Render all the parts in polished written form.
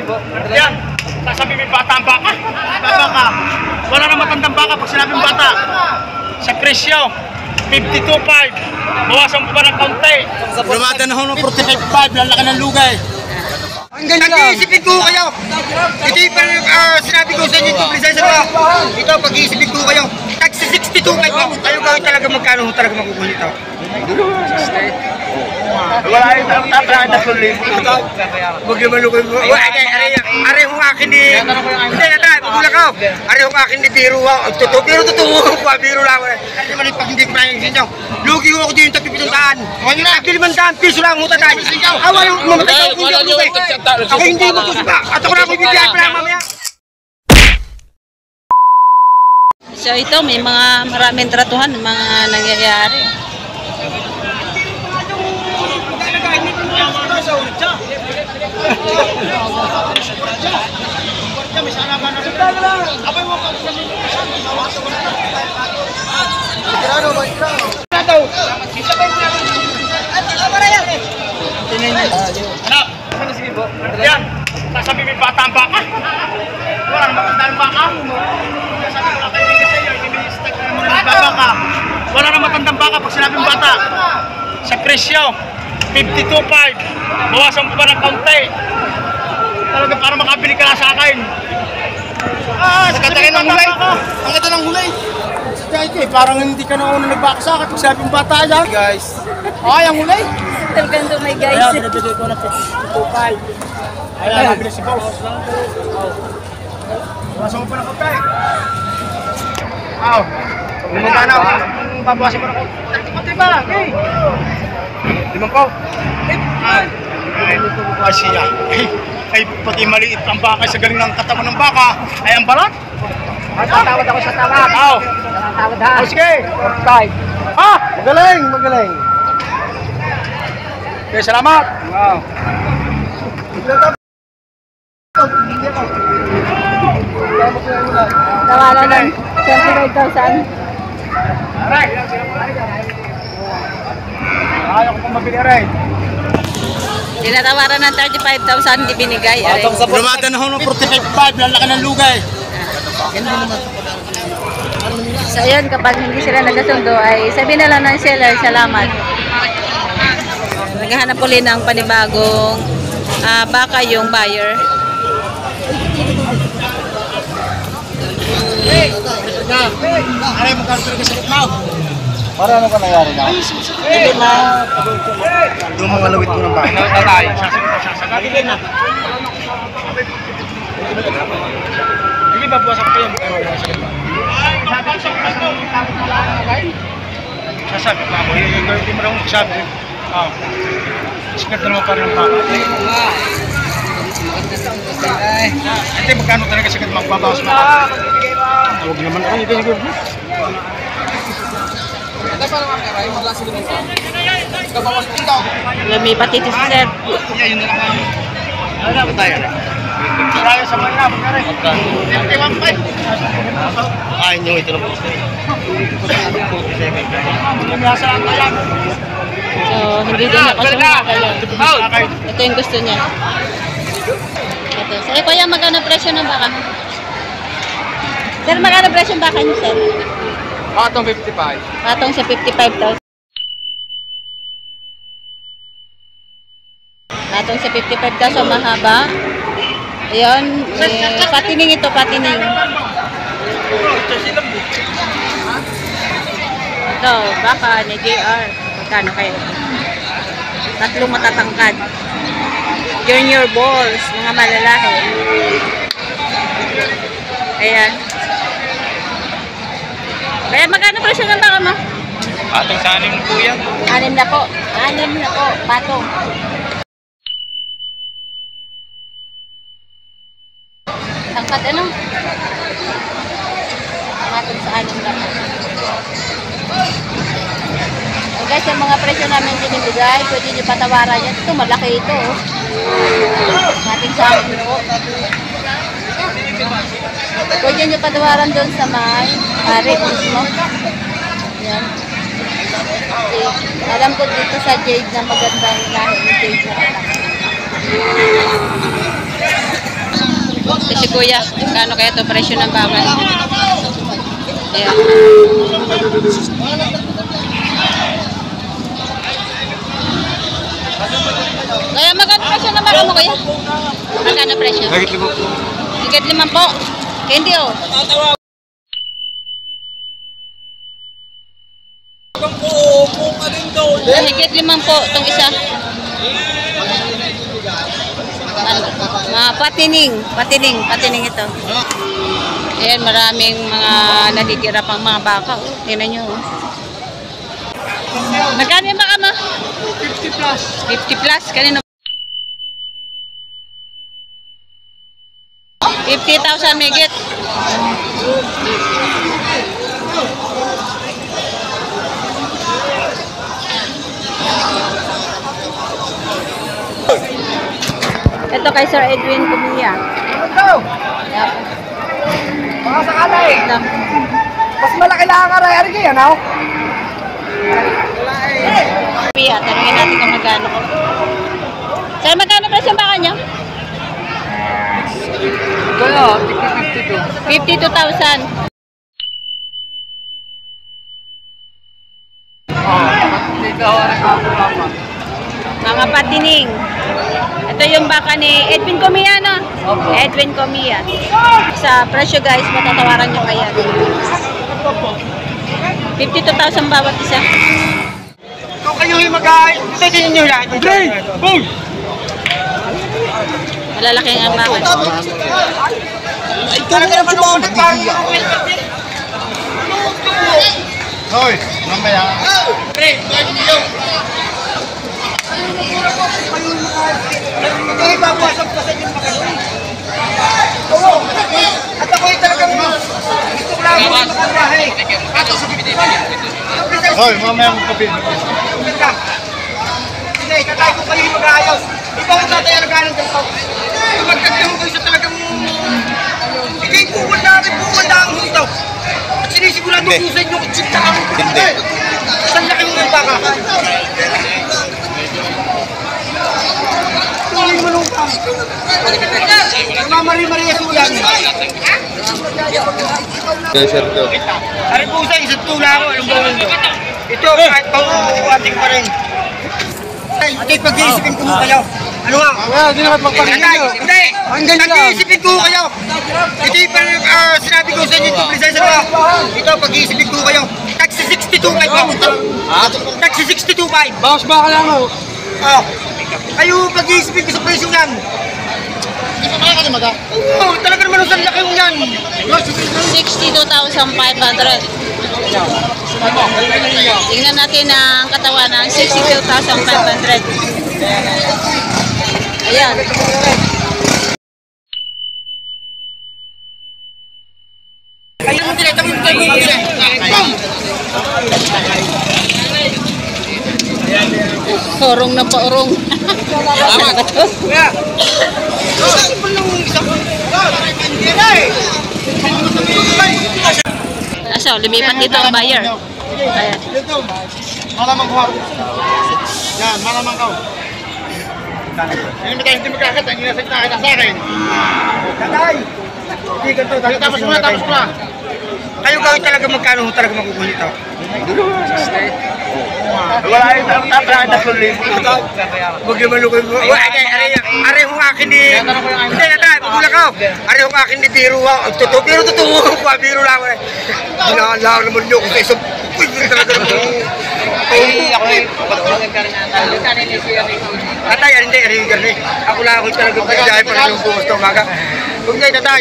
Yan. Sasabi may bata ang baka. Baka. Wala na matandang baka pag sinabing bata. Sa presyo, 52.5. Bawasan mo pa ng kaunti. Lumada na ho ng 45.5. Lalaki ng lugay. Pag-iisipin ko kayo. Ito yung sinabi ko sa inyo ito, lisensya ko. Ito, pag-iisipin ko kayo. Tag 62 kayo. Kayo talaga magkano talaga makukuha nito. Wala yung tatrahan na tuloy. Huwag yung malukoy mo. Are yung akin ni... Hindi na tayo, pagulak ako. Are yung akin ni Biro. Biro totoo ko, Biro lang. Ano naman yung pag hindi ko na yung sinyo. Lugi ko ako din yung tagpipitundaan. Tagpipitundaan, piso lang mo tatay. Awa yung mamatay ko kung hindi ako. Ako hindi mo tusba. At ako na ako ibibigay pa lang mamaya. So ito, may mga maraming tratuhan, mga nangyayari. Yan. Sasabi may bata ang baka. Wala na matandang baka. Sasabi ko lang kaibigan sa iyo, i-ministag ka naman ng baka. Wala na matandang baka pag sinabing bata. Sa presyo, 52.5. Bawasan mo pa ng kaunti. Talaga para makabili ka na sa akin. Ang ganda ng hulay. Ang ganda ng hulay. Parang hindi ka na una nagbaka sa akin pag sinabing bata yan. Guys. Ay, ang hulay. Talagang may guys. Ayan, binibigay ko ng 52.5. Ayan, nabili si boss. Bawasan mo pa ng kaunti. Magkano? Babawasan mo ng kaunti. Kaunti ba? Okay. Limang ko. Ay, siya. Ay, pati maliit ang baka sa galing ng katawan ng baka. Ay, ang balat. Tatawad ako sa tawad. Tatawad ha. Sige. Magaling, magaling. Okay, salamat. Wow. Tawaran ng 25,000. Aray. Ayaw ko pang mabili, aray. Tinatawaran ng 35,000 di binigay. Lumada na ho ng 45.5. Lalaki ng lugay. So yun, kapag hindi sila nagkasundo ay sabihin na lang ng seller, salamat. Naghahanap ulit ng panibagong baka yung buyer. Aray, magkano talaga sa mo? Para ano ka nangyari na? Hindi na. Doon mga lawit mo ng baka. Tatay. Sasabihin na. Hindi ba buwasan ko yung sasabi ko ako, hindi mo lang sabi. Sikat na naman pa rin ang baka. Hindi, magkano talaga sikat magbabawas mo? Huwag naman ako yung ganyan. May patitis sir. Yun na lang. Ano ba tayo? Marami sa mga naman na rin. 51.5. Ay, nyo ito lang po. 47. Nasa lang tayo. So hindi din ako sumaka yun. Ito yung gusto niya. Ito. Sir, kuya, magkano presyo ng baka? Sir, magkano presyo ng baka niyo, sir? Patong 55. Patong sa 55,000. Patong sa 55,000 mahaba. Ayun, patining ito, patining. Ito, baka ni JR. Magkano kayo? Tatlong matatangkad. Junior balls, mga malalaki. Ayan. Kaya magkano presyo ng baka mo? Patong sa 6 na po yan. 6 na po. 6 na po, patong. Tangkad ano? Patong sa 6 na po. So guys, yung mga presyo namin binibigay, pwede nyo patawaran yan. Ito, malaki ito. Ating sa akin po. Pwede nyo patawaran doon sa may rate mismo. Yan. Alam ko dito sa Jade na magandang lahi ng Jade na anak. Kuya, kano kaya ito presyo ng baka? Ayan. Kaya magkano presyo ng baka mo, kuya? Magkano presyo? Higit 5 po. Hindi oh. Higit 5 po itong isa. Patining ito. Ayan, maraming mga natitira pang mga baka. Tingnan nyo. Magkano yung baka mo? 50 plus. 50 plus. Kanino? 50,000 megit. Ito kay Sir Edwin Cumilla. Yep. Mga sakalay. Ito. Mas malaki lang ang aray. Ano yan, ako? Pia, tanungin natin kung magkano. Sir, magkano presyo ang baka niya? Kaya, 52,000. Mga patining. Ito yung baka ni Edwin Cumilla, no? Edwin Cumilla. Sa presyo guys, matatawaran nyo kaya. 52,000 bawat isa. kung kayo yung mag-aay, tignan nyo lang. Boom! Malalaki ang baka. Ito na naman ako nagkaya. Hoy, mamaya. Pre, hindi babasok pa sa inyong magagawin. Oo, at ako'y talagang gusto ko lang ako makabahay. Hoy, mamaya mo kape. Hindi, tatay ko kayo yung mag-aayos. Ikaw ang tatay ang ganang ganito. Magkagdaho kayo sa talagang... Hindi, puwanda ang hutaw. At sinisigurado ko sa inyo kung sinta ang hutaw. Saan laki mo ng baka? Tuloy mo nung kami. Mamari-Maria Suyan. Ari po sa isang tula ko, anong gawin mo? Ito, kahit pang-uwating pa rin. Ate, pag-iisipin ko mo kayo. Ano nga? Hindi naman magpapagin. Hindi! Pag-iisipin ko kayo. Ito yung sinabi ko sa inyo ito, Prinsesa ko. Ito, pag-iisipin ko kayo. Taxi 62.5 ako. Taxi 62.5. Bawas ba ka lang mo? Oh. Kayo, pag-iisipin ko sa presyo yan. Hindi pa kaya ka naman. Oo, talaga naman ang laki mo yan. 62,500. Tingnan natin ang katawan ng 62,500. Ayan. Kayo mo din, tawin ko yung din. Orong na pa orong. Tama. Kaya, saan pa lang isang... Asa, lumipat dito ang buyer. Ayan. Dito. Malamang ko. Yan, malamang ko. Hindi magkakata, hindi nasag na kita sa akin. Tatay! Hindi ganito. Tapos mo na. Kayo gawin talaga magkano talaga makukuha nito? Wala yung tatay na sulit. Huwag yung malukoy mo. Ari yung akin ni... Hindi na tayo, magulak ako. Ari yung akin ni Biro. Biro totoo ko, Biro lang. Ginalaan naman nyo kung sa isang... Uy, biro talaga naman. Ako eh. Tatay, hindi, ari yung garni. Ako lang ako talaga magbiyahe pa rin yung bukas na umaga. Huwag ngayon, tatay.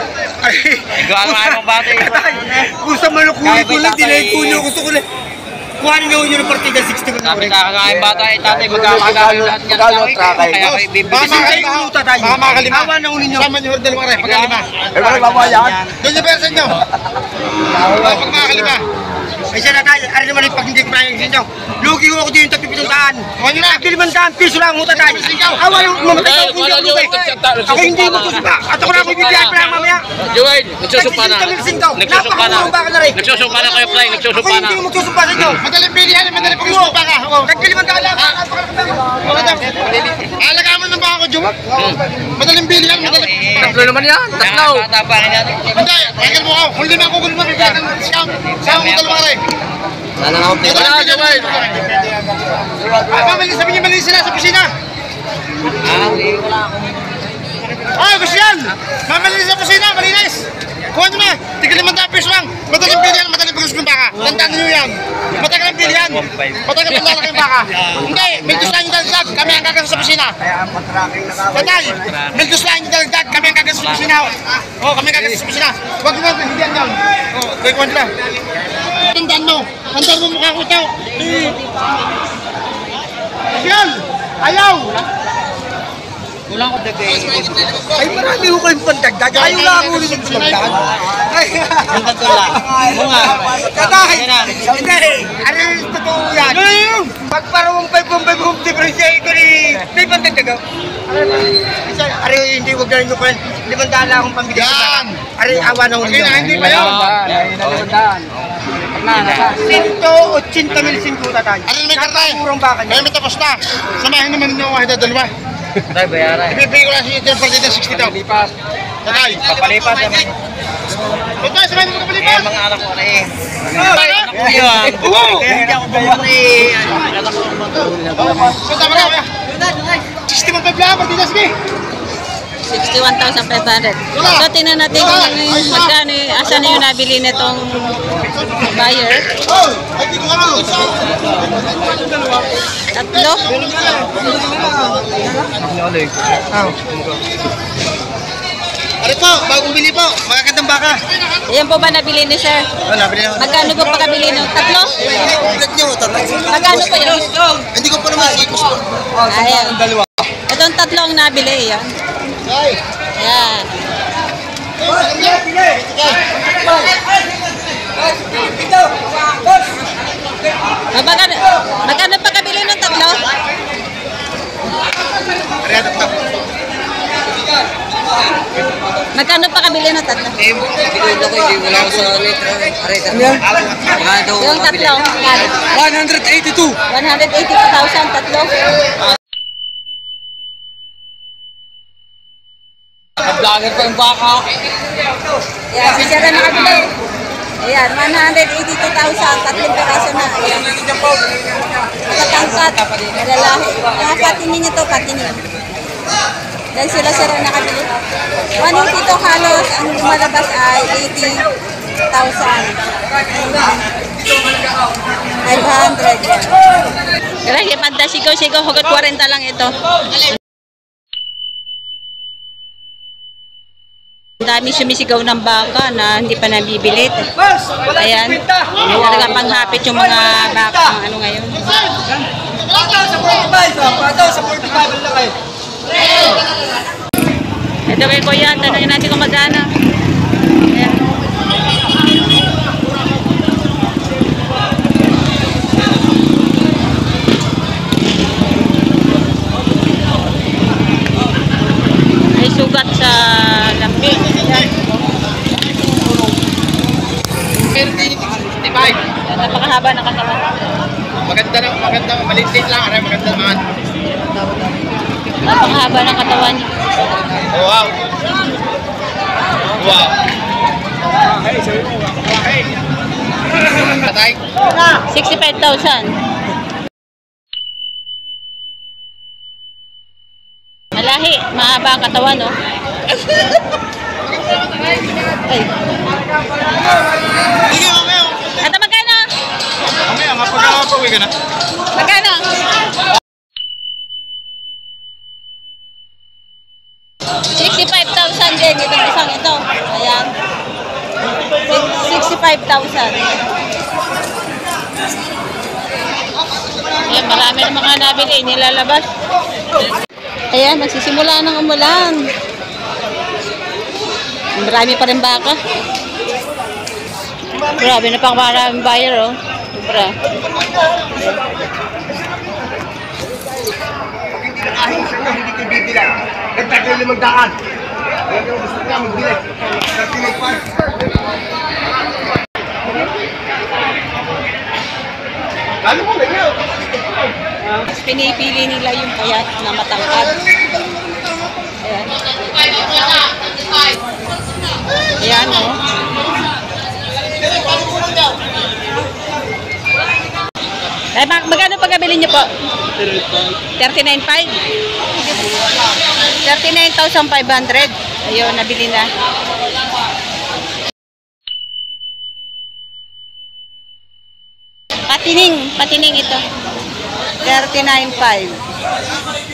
Tatay, gusto malukuhin ko lang, dinay ko nyo, gusto ko lang. Kuhanin nyo ng partida 60 ko na rin. Kakakain bata eh, tatay, magkakagawa lahat yan. Kaya kayo bibili. Baka makalima. Awan na unin nyo. Sama nyo dalawang aray, pagkalima. Eh, wala babayan. Doon yung persen nyo. Pag makalima. Ay siya na tayo, ari naman yung pag hindi ko prayang sinyo. Lugi ko ako dito yung 700. Tag 500 piso lang mo tatay. Awa yung mamatay ko kung hindi ako lugi. Ako hindi magsusupa. At ako na ako ibibigay pa lang mamaya. Joel, nagsusupa na. Nagsusupa na. Nagsusupa na kayo, Fly. Nagsusupa Ako na. hindi magsusupa sa inyo. Madaling pili yan, madaling pag-usupa ka. Tag 500 lang. Alagaan mo ng baka ko, Jum. Madaling pili yan, madaling. Tatlo naman yan. Tatlo. Hindi, pakinggan mo ako. Kung hindi na ako gulma, bibigyan ng discount. Saan mo dalawa rin? Wala, Joel. Sabi niya mali sila sa kusina. Ah, gusto yan. Mamali sa kusina, malinis. Kuha nyo na. Tigil 500 pesos lang. Madaling pili yan, madaling pagkas ng baka. Tandaan nyo yan. Matagal ang pili yan. Matagal ang lalaki yung baka. Hindi, mildos lang yung dalagdag. Kami ang gagas sa kusina. Patay, mildos lang yung dalagdag. Kami ang gagas sa kusina. Oo, kami ang gagas sa kusina. Huwag nyo na, hindi yan yan. Oo, kuha nyo na. Tandaan mo. Tandaan mo mukha ko ito. Yan! Ayaw! Ay, marami ko kayong pandagdag. Ayaw lang ako ulit ng pandagdag. Ay, ang katulang. Katay! Hindi, ano yung totoo yan? Pag parang 5 differentiate ko ni may pandagdag. Ari, hindi wag na rin ko. 500 akong pambigay sa baka. Ari, awa na ulit. Hindi pa yun. 180,000 tatay. Ano may kartay? Purong baka niya. Kaya may tapos na. Samahin naman ninyo ako kahit dalawa. Tay, bayaran. Ibibigay ko lang sa inyo partida 60 daw. Lipas. Tatay. Papalipas naman. Tatay, samahin mo ka palipas. Mga anak ko na eh. Tatay, ha? Yun. Oo. Hindi ako bumari. Anak ko naman. So, tama na, kuya. 60 man pa pala, partida, sige. 61,500. So, tingnan natin kung magkano, asan na yung nabili nitong buyer. Oh, ay, dito ka na. Tatlo. Ano po, bagong bili po. Magagandang baka. Ayan po ba nabili ni sir? Nabili na. Magkano po pakabili nung tatlo? Ulit nyo, tatay. Magkano po yun? Hindi ko pa naman sikos po. Ayan. Dalawa. Itong tatlo ang nabili. Yan. Ay. Yan. Magkano pakabili nung tatlo? Magkano pakabili nung tatlo? Yung tatlo. 182. 182,000 tatlo. Vlogger pa yung baka. Yan, si Sir na nakabili. Ayan, 182,000, tatlong peraso na. Ayan. Katangkat, lalaki. Mga patining ito, patining. Dahil sila Sir na nakabili. 182 halos, ang lumalabas ay 80,000. 500. Grabe, panda sigaw-sigaw, hugot 40 lang ito. Ang dami sumisigaw ng baka na hindi pa nabibilit. Ayan. Talaga panghapit yung mga baka ano ngayon. Ito kay Kuya, tanongin natin kung magkano. Ayan. Ay sugat sa lambi. Napakahaba ng katawan. Maganda, maliit lang, aray, maganda naman. Napakahaba ng katawan niya. Oh, wow. Wow. Hey. Tatay. 65,000. Malahi, mahaba ang katawan, no? Ay. Ito magkano? Mamaya, mapagkakapawi ka na. Magkano? 65,000 din itong isang ito. Ayan. 65,000. Ayan, marami na mga nabili, nilalabas. Ayan, nagsisimula ng umulan. Marami pa rin baka. Grabe na pang maraming buyer, oh. Sobra. Kahit sa inyo, hindi ko bibilan. Nagtagay 500. Kaya kung gusto niya magbilan. Kasi magpapag. Lalo mo ganyan. Pinipili nila yung payat na matangkad. Ayan. Ay, magkano pagkabili niyo po? 39,500. 39,500. Ayun, nabili na. Patining ito. 39,500.